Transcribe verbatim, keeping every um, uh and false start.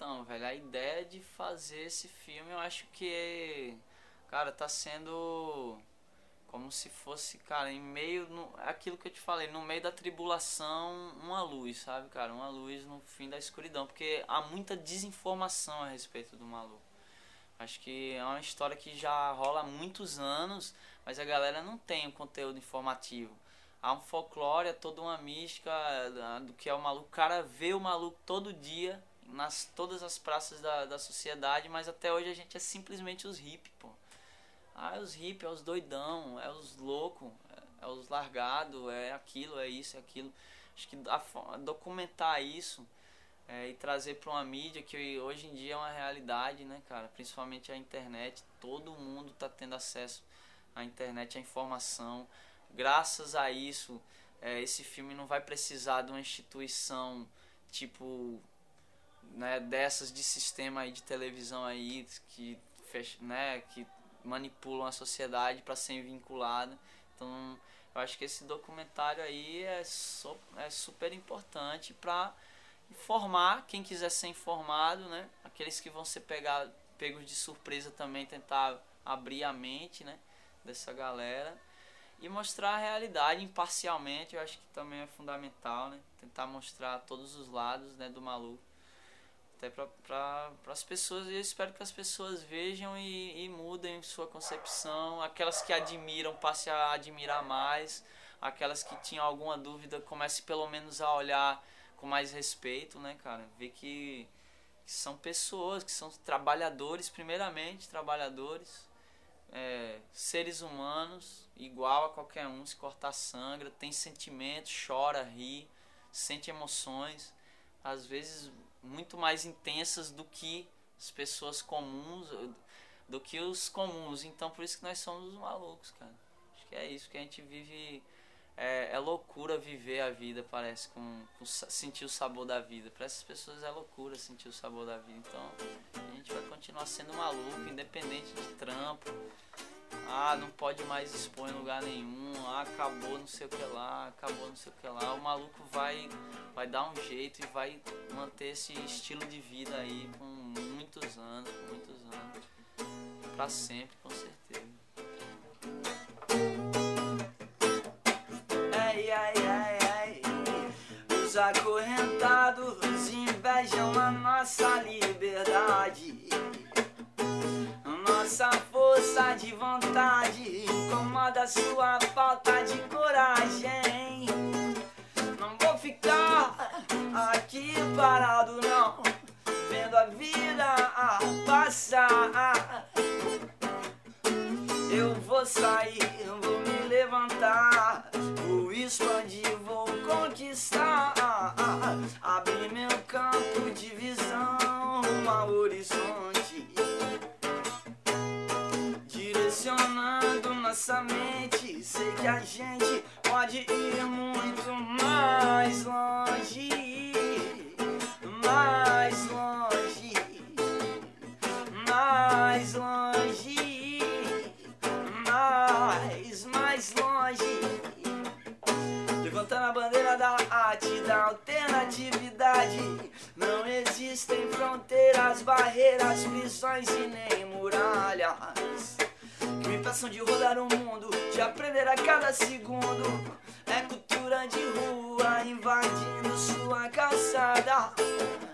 Então, velho, a ideia de fazer esse filme eu acho que, cara, tá sendo como se fosse, cara, em meio, no, aquilo que eu te falei, no meio da tribulação, uma luz, sabe, cara? Uma luz no fim da escuridão, porque há muita desinformação a respeito do Maluco. Acho que é uma história que já rola há muitos anos, mas a galera não tem o conteúdo informativo. Há um folclore, há toda uma mística do que é o maluco. O cara vê o maluco todo dia, nas todas as praças da, da sociedade, mas até hoje a gente é simplesmente os hippies, pô. Ah, é os hippies, é os doidão, é os loucos, é, é os largados, é aquilo, é isso, é aquilo. Acho que a, documentar isso é, e trazer para uma mídia que hoje em dia é uma realidade, né, cara? Principalmente a internet, todo mundo tá tendo acesso à internet, à informação. Graças a isso, é, esse filme não vai precisar de uma instituição tipo, né, dessas de sistema aí de televisão aí que fecha, né, que manipulam a sociedade para ser vinculada. Então, eu acho que esse documentário aí é, so, é super importante para informar quem quiser ser informado, né? Aqueles que vão ser pegar, pegos de surpresa também, tentar abrir a mente, né, dessa galera e mostrar a realidade imparcialmente. Eu acho que também é fundamental, né? Tentar mostrar todos os lados, né, do maluco, até para as pessoas. E eu espero que as pessoas vejam e, e mudem sua concepção. Aquelas que admiram passem a admirar mais, aquelas que tinham alguma dúvida comecem pelo menos a olhar com mais respeito, né, cara? Ver que, que são pessoas, que são trabalhadores, primeiramente trabalhadores, é, seres humanos, igual a qualquer um. Se cortar sangra, tem sentimentos, chora, ri, sente emoções, às vezes muito mais intensas do que as pessoas comuns, do que os comuns. Então por isso que nós somos os malucos, cara. Acho que é isso que a gente vive. É, é loucura viver a vida, parece, com, com sentir o sabor da vida. Para essas pessoas é loucura sentir o sabor da vida. Então a gente vai continuar sendo maluco, independente de trampo. Ah, não pode mais expor em lugar nenhum. Ah, acabou não sei o que lá, acabou não sei o que lá. O maluco vai, vai dar um jeito e vai manter esse estilo de vida aí por muitos anos, por muitos anos. Pra sempre, com certeza. Ai, ai, ai, ai. Os acorrentados invejam a nossa liberdade. Nossa força de vontade incomoda sua falta de coragem. Não vou ficar aqui parado não, vendo a vida passar. Eu vou sair, vou me levantar, vou expandir, vou conquistar, abrir meu campo de visão ao horizonte, direcionando nossa mente. Sei que a gente pode ir muito mais longe, mais longe, mais longe, mais, mais longe. Levantando a bandeira da arte, da alternatividade. Não existem fronteiras, barreiras, prisões e nem muralhas que me impeçam de rodar o mundo, de aprender a cada segundo. É cultura de rua invadindo sua calçada.